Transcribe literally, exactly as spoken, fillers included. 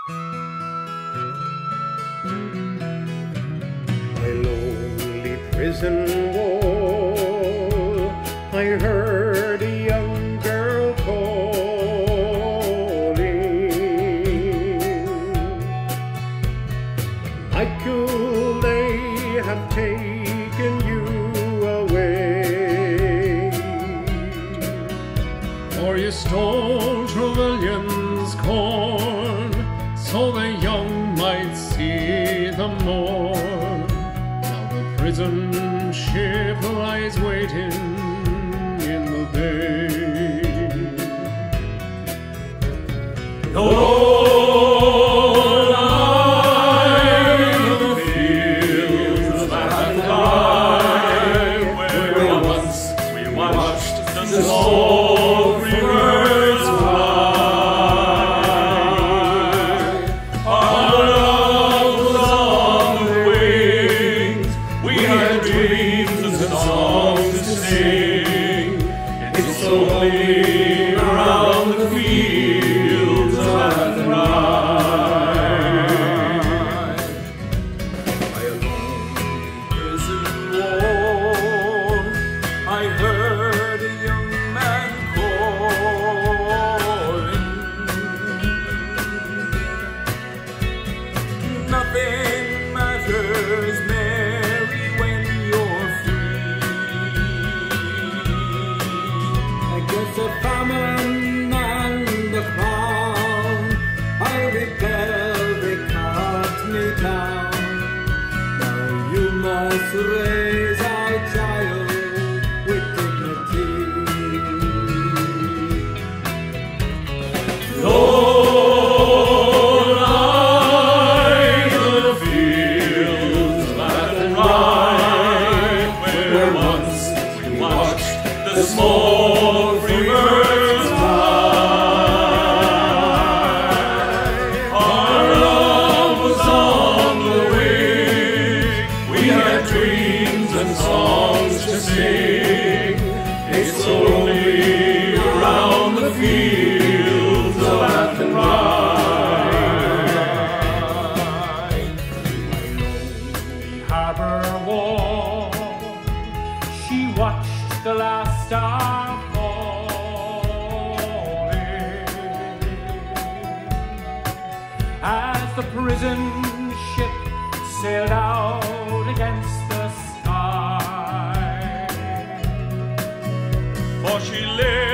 My lonely prison wall, I heard a young girl calling. I could they have taken you away, or you stole Trevillion's corn, so the young might see the morn. Now the prison ship lies waiting in the bay. Lord, I the fields that lie, where once we watched the small rivers fly. Our love was on the wings, we had dreams and songs to sing. It's slowly around the fields of Athenry. By a lonely prison wall, I heard a young man calling. Nothing matters, Mary, when you're free. I guess the famine and the crown I rebelled, they cut me down. Now you must raise our child with dignity. Lord, I the fields of Athenry, where once we watched the small free birds fly. Our love was on the wing, we had dreams and songs to sing. It's slowly around the fields of Athenry. My lonely harbour wall, she watched the last star falling as the prison ship sailed out against the sky. For she lived